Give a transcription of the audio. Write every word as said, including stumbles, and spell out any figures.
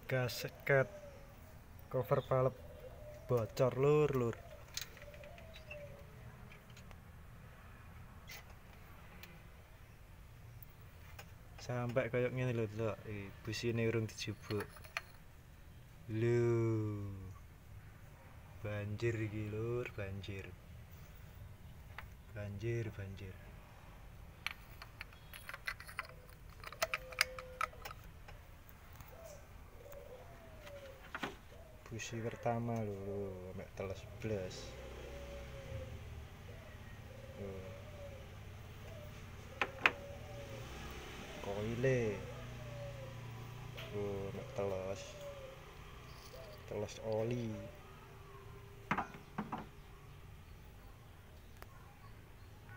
Gasket cover palep bocor lur lur. Sampai kayak ngene lho, delok iki busine urung dijupuk. Lho. Banjir iki lur, banjir. Banjir, banjir. Busi pertama lho, mek teles blas. Koile. Oh, mek teles. Teles oli.